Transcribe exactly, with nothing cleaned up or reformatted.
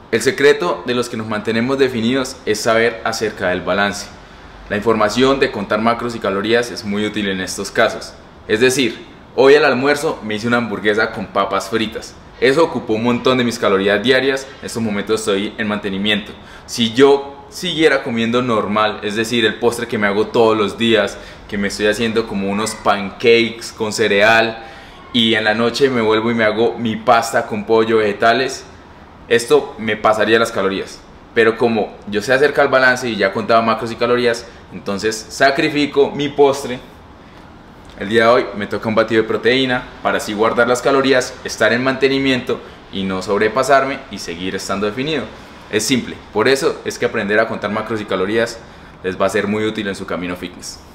El secreto de los que nos mantenemos definidos es saber acerca del balance. La información de contar macros y calorías es muy útil en estos casos. Es decir, hoy al almuerzo me hice una hamburguesa con papas fritas. Eso ocupó un montón de mis calorías diarias. En estos momentos estoy en mantenimiento. Si yo siguiera comiendo normal, es decir, el postre que me hago todos los días, que me estoy haciendo como unos pancakes con cereal, y en la noche me vuelvo y me hago mi pasta con pollo, vegetales, esto me pasaría las calorías. Pero como yo sé acerca del balance y ya contaba macros y calorías, entonces sacrifico mi postre. El día de hoy me toca un batido de proteína para así guardar las calorías, estar en mantenimiento y no sobrepasarme y seguir estando definido. Es simple, por eso es que aprender a contar macros y calorías les va a ser muy útil en su camino fitness.